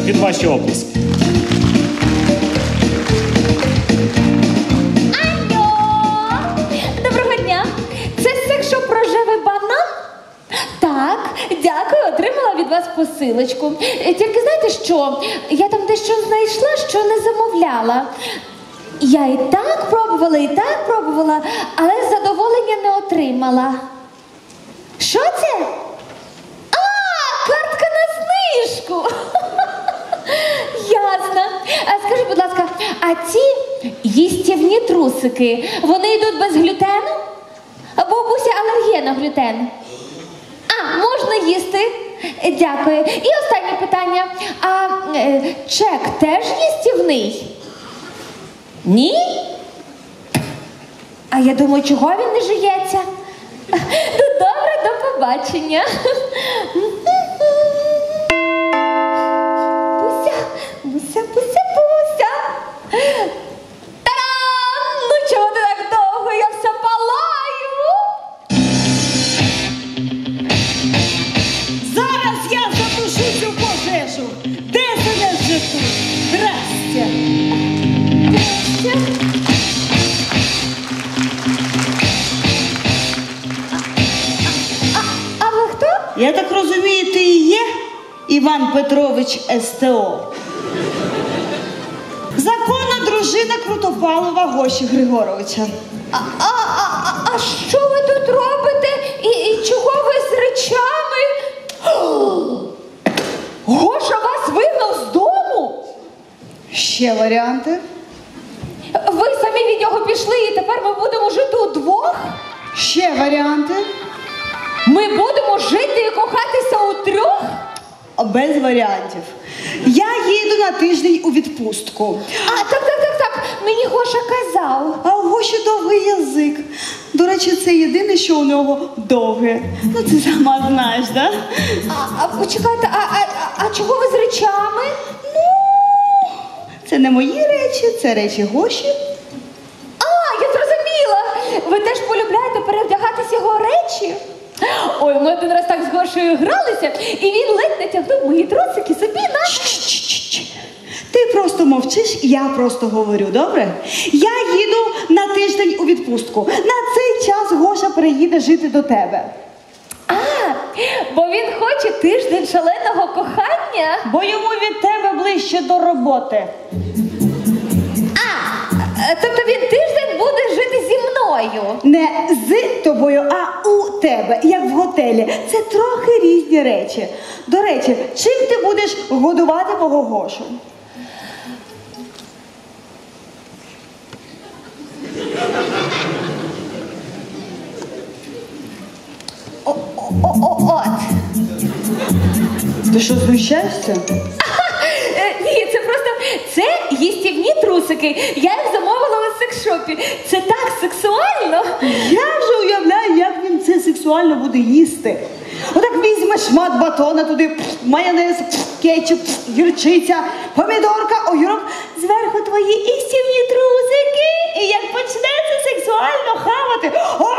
під ваші оплески. Доброго дня. Це секс-шоп «Рожевий банан»? Так, дякую, отримала від вас посилочку. Тільки знаєте що? Я там дещо знайшла, що не замовляла. Я і так пробувала, але задоволення не отримала. Що це? Картка на знижку. Ясно. А скажи, будь ласка, а ці їстівні трусики, вони йдуть без глютену? Бабуся алергія на глютен. Можна їсти. Дякую. І останнє питання. А чек теж їстівний? Ні? А я думаю, чого він не жується? Ну, добре, до побачення. Буся. Та-дам! Ну чого ти так довго? Я все палаю. Зараз я затушу цю пожежу. Де себе вже тут? Здрастя. А ви хто? Я так розумію, ти і є Іван Петрович СТО. Законна дружина Крутопалова Гоші Григоровича. А що ви тут робите? І чого ви з речами? Гоша вас вигнав з дому? Ще варіанти? Ви самі від нього пішли і тепер ми будемо жити удвох? Ще варіанти? Ми будемо жити і кохатися утрьох? Без варіантів. Я їду на тиждень у відпустку. Так. Мені Гоша казав. А у Гоші довгий язик. До речі, це єдине, що у нього довге. Ну, ти сама знаєш, да? Почекайте, а чого ви з речами? Це не мої речі, це речі Гоші. Я зрозуміла. Ви теж полюбляєте перевдягатись його речі? Ой, ми один раз так з Гошею гралися, і він ледь не тягнув мої трусики собі на... Ти просто мовчиш, я просто говорю, добре? Я їду на тиждень у відпустку. На цей час Гоша приїде жити до тебе. Бо він хоче тиждень шаленого кохання. Бо йому від тебе ближче до роботи. Тобто він тиждень буде жити зі мною? Не з тобою, а у тебе, як в готелі. Це трохи різні речі. До речі, чим ти будеш годувати мого Гошу? От. Ти що, знущаєшся? Ні, це їстівні трусики. Я їх замовила у секс-шопі. Це так сексуально. Я вже уявляю, як він це сексуально буде їсти. Отак візьме шмат батона туди, майонез, кетчуп, гірчиця, помідорка, огірок. Зверху твої їстівні трусики. І як почне це сексуально хавати.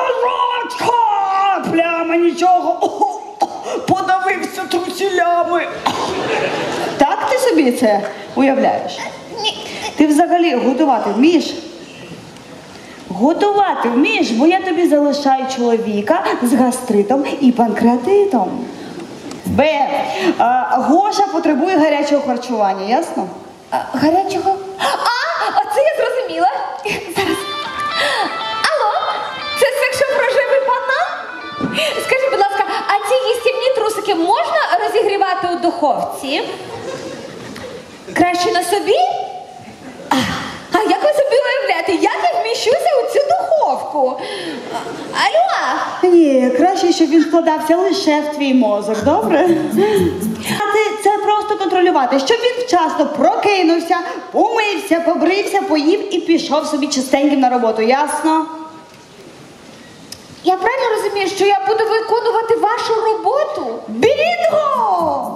Пляма нічого. Подавився трусілями. Так ти собі це уявляєш? Ні. Ти взагалі готувати вмієш? Готувати вмієш, бо я тобі залишаю чоловіка з гастритом і панкреатитом. Гоша потребує гарячого харчування, ясно? Гарячого? Оце я зрозуміла. Зараз. Алло, це секс-шоп «Рожевий банан»? Скажи, будь ласка, а ці їстівні трусики можна розігрівати у духовці? Краще на собі? А як ви собі уявляєте, як я вміщуся у цю духовку? Алло? Ні, краще, щоб він складався лише в твій мозок, добре? Це просто контролювати, щоб він вчасно прокинувся, умився, побрився, поїв і пішов собі чистеньким на роботу, ясно? Я правильно розумію, що я буду виконувати вашу роботу? Бінго!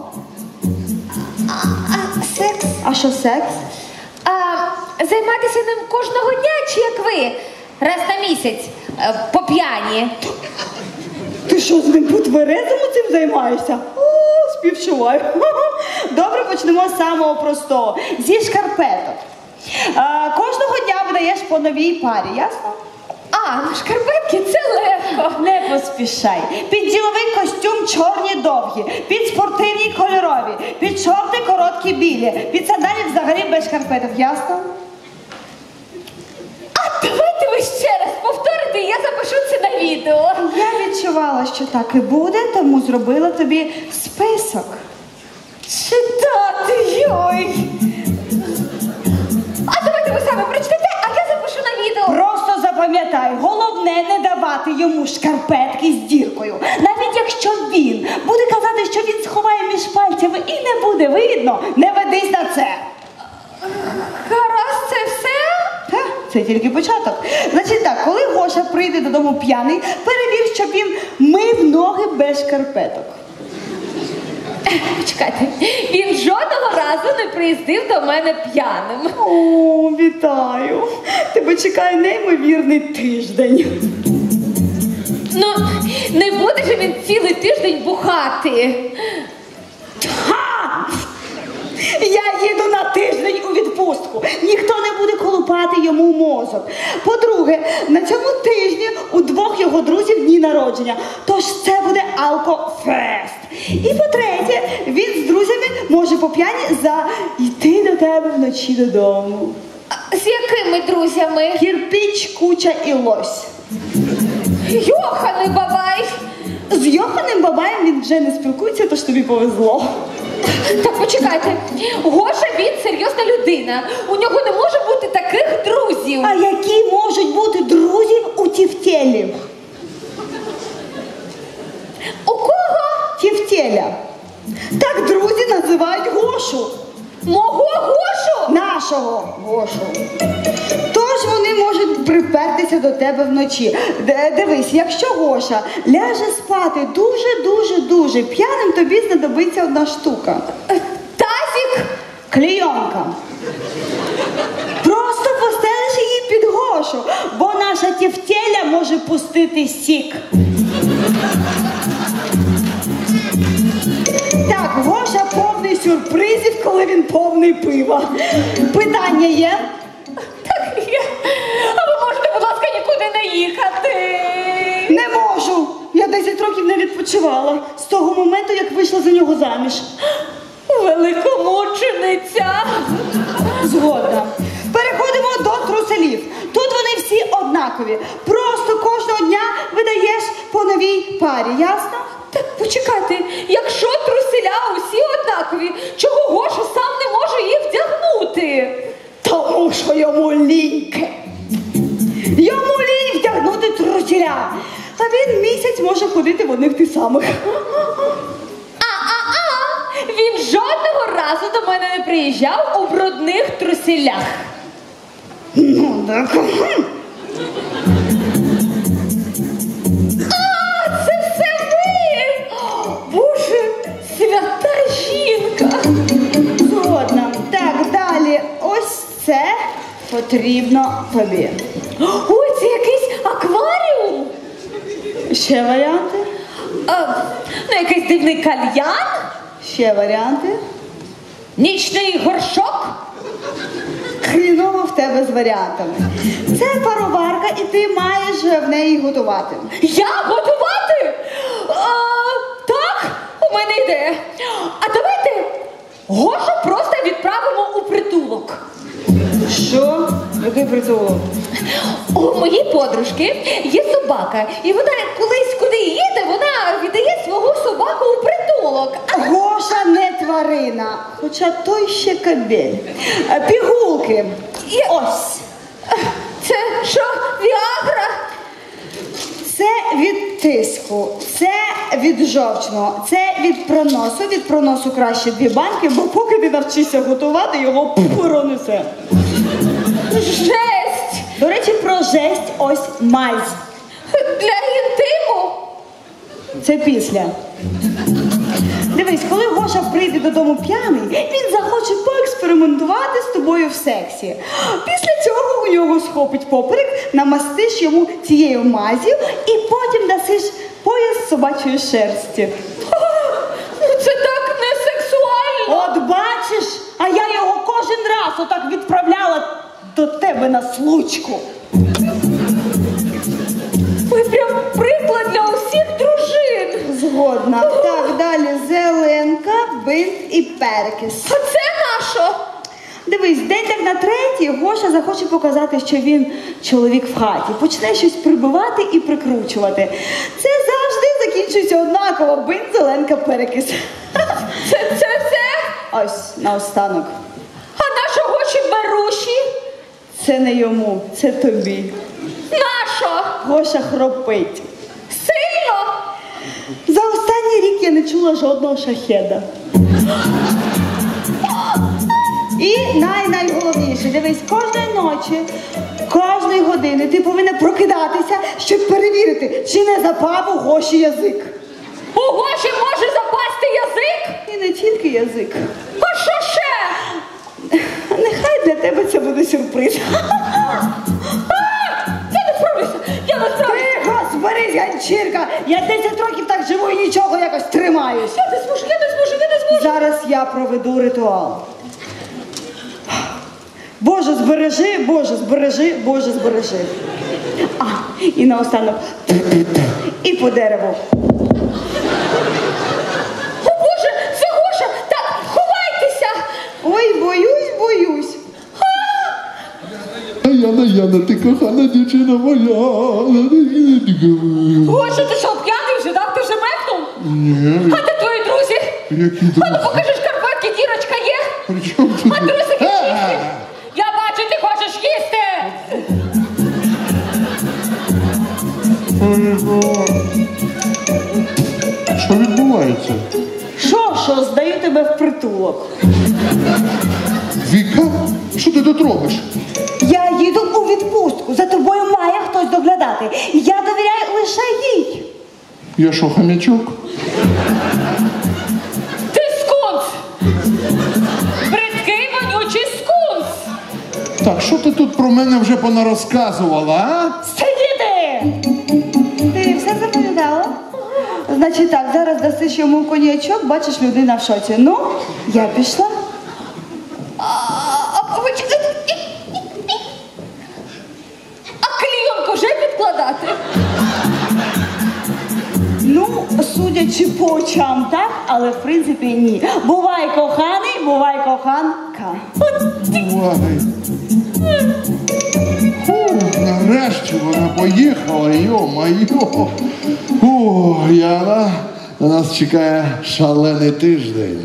Секс? А що секс? Займатися ним кожного дня, чи як ви? Раз на місяць, по п'яні. Ти що, з ним по тверезому цим займаєшся? О, співчуваю. Добре, почнемо з самого простого. Зі шкарпеток. Кожного дня видаєш по новій парі, ясно? А, шкарпетки це легко. Не поспішай. Під діловий костюм чорні довгі, під спортивні кольорові, під шорти короткі білі, під сандалі взагалі без шкарпеток, ясно? А давайте ви ще раз повторите, я запишу це на відео. Я відчувала, що так і буде, тому зробила тобі список. Читати, йой. А давайте ви самі прочитайте, а я запишу на відео. Просто запам'ятай, головне не давати йому шкарпетки з діркою. Навіть якщо він буде казати, що він сховає між пальцями і не буде видно, не ведись на це. Гаразд, це все? Ха, це тільки початок. Значить так, коли Гоша прийде додому п'яний, перевір, щоб він мив ноги без шкарпеток. Почекайте, він жодного разу не приїздив до мене п'яним. О, вітаю. Тебе чекає неймовірний тиждень. Ну, не буде же він цілий тиждень бухати. Ха! Я їду на тиждень у відпустку. Ніхто не буде колупати йому мозок. По-друге, на цьому тижні у двох його друзів дні народження. Тож це буде алкофест. І по-третє, він з друзями може по п'яні зайти до тебе вночі додому. А з якими друзями? Кірпіч, Куча і Лось. Йоханий бабай. З Йоханим Бабаєм він вже не спілкується, тож тобі повезло. Так, почекайте. Гоша, він серйозна людина. У нього не може бути таких друзів. А які можуть бути друзі у Тівтєлі? У кого? Тівтєля. Так друзі називають Гошу. Мого Гошу? Нашого Гошу. Тож вони можуть припертися до тебе вночі. Дивись, якщо Гоша ляже спати дуже п'яним, тобі знадобиться одна штука. Тазік? Клійонка. Просто постелиш її під Гошу, бо наша Тівтєля може пустити сік. Так, Гоша повний сюрпризів, коли він повний пива. Питання є? Так є. А ви можете, будь ласка, нікуди не їхати? Не можу. Я 10 років не відпочивала. З того моменту, як вийшла за нього заміж. Великомучениця. Згодна. Переходимо до труселів. Тут вони всі однакові. Просто кожного дня видаєш по новій парі, ясно? Так, почекайте, якщо труселя усі однакові, чого Гоша сам не може їх вдягнути? Тому що йому ліньки. Йому лінь вдягнути труселя. А він місяць може ходити в одних тих самих. Він жодного разу до мене не приїжджав у брудних труселях. Ну, так. Це все ви! Боже, свята жінка! Згодна. Так, далі. Ось це потрібно тобі. Ой, це якийсь акваріум! Ще варіанти? Ну, якийсь дивний кальян? Ще варіанти? Нічний горшок? Хріново в тебе з варіантами. Це пароварка, і ти маєш в неї готувати. Я готувати? Так, у мене ідея. А давайте Гошу просто відправимо у притулок. Що? Який притулок? У моїй подружки є собака, і вона колись куди їде, вона віддає свого собаку у притулок. Гоша не тварина, хоча той ще кабель. Пігулки. Ось. Це що, Віагра? Це від тиску, це від жовчного, це від проносу. Від проносу краще 2 банки, бо поки ти навчишся готувати, його пронесе. Жесть! До речі, про жесть ось мазь. Для інтиму? Це після. Дивись, коли Гоша прийде додому п'яний, він захоче поекспериментувати з тобою в сексі. Після цього у нього схопить поперек, намастиш йому цією мазю і потім дасиш пояс собачої шерсті. Ну це так бачиш, а я його кожен раз отак відправляла до тебе на случку. Ви прям приклад для усіх дружин. Згодна. Так, далі зеленка, бинт і перекис. А це нащо? Дивись, день так на третій Гоша захоче показати, що він чоловік в хаті. Почне щось прибивати і прикручувати. Це завжди закінчується однаково. Бинт, зеленка, перекис. Це все? Ось, наостанок. А нащо Гоші беруші? Це не йому, це тобі. Нащо? Гоша хропить. Сильно? За останній рік я не чула жодного шахеда. І найголовніше, дивись, кожної ночі, кожної години ти повинна прокидатися, щоб перевірити, чи не запав у Гоші язик. У Гоші може запасти язик? І не тільки язик. А що ще? Нехай для тебе це буде сюрприз. Я не справлюся, я не справлюся. Тихо, зберись, ганчірка. Я 10 років так живу і нічого якось тримаюсь. Я не зможу. Зараз я проведу ритуал. Боже, збережи, Боже, збережи, Боже, збережи. А, і наостанок. І по дереву. О Боже, це Гоша! Так, ховайтеся! Ой, боюсь. Яна, ти кохана дівчина моя. Гоша, ти що, п'яний вже, так? Ти вже мекнув? Ні. А де твої друзі? Які А ну покажи шкарпетки, дірочка є? При чому тут? А трусики чисті? Я бачу, ти хочеш їсти! Що відбувається? Що, здаю тебе в притулок. Віка, що ти тут робиш? Я їду у відпустку, за тобою має хтось доглядати. Я довіряю лише їй. Я що, хам'ячок? Ти скунс! Бридкий, вонючий скунс! Так, що ти тут про мене вже понарозказувала, а? Сидіти! Ти все запам'ятала? Значить так, зараз дасиш йому коньячок, бачиш, людина в шоці. Ну, я пішла. А клійонку вже підкладати? Ну, судячи по очам, так, але в принципі ні. Бувай коханий, бувай коханка. Бувай. Нарешті вона поїхала, йо-майо. О, Яна, на нас чекає шалений тиждень.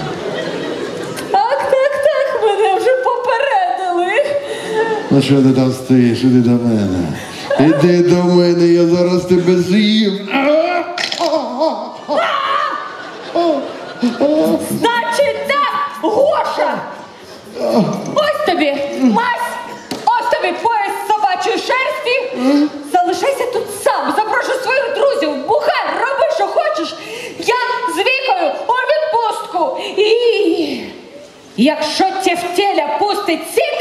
Так, мене вже попередили. Ну що ти там стоїш? Іди до мене. Іди до мене, я зараз тебе з'їм. Значить так, Гоша! Ось тобі мазь, ось тобі пояс собачої шерсті. Залишайся тут сам, запрошу своїх друзів, бухай, роби, що хочеш. Я з Вікою у відпустку. І якщо тефтеля пустить сік,